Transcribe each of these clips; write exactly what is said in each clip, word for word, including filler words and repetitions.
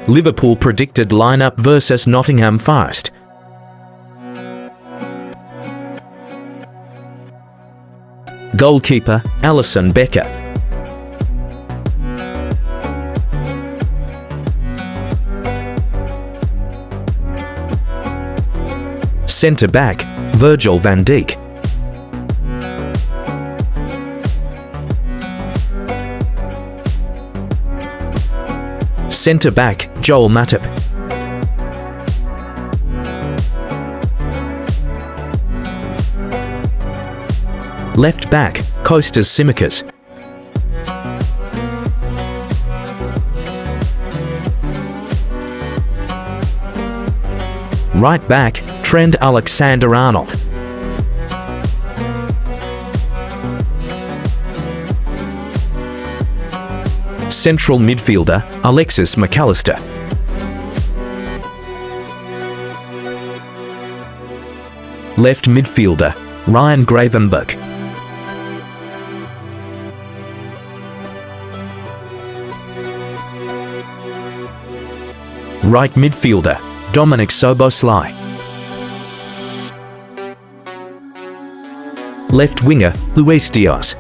Liverpool predicted lineup versus Nottingham Forest. Goalkeeper, Alisson Becker. Centre-back, Virgil van Dijk. Centre-back, Joel Matip. Left-back, Kostas Tsimikas. Right-back, Trent Alexander-Arnold. Central midfielder, Alexis McAllister. Left midfielder, Ryan Gravenberch. Right midfielder, Dominic Szoboszlai. Left winger, Luis Diaz.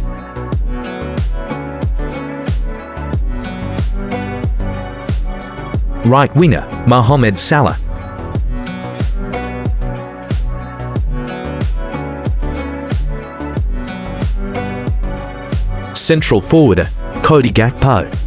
Right winger, Mohamed Salah. Central forwarder, Cody Gakpo.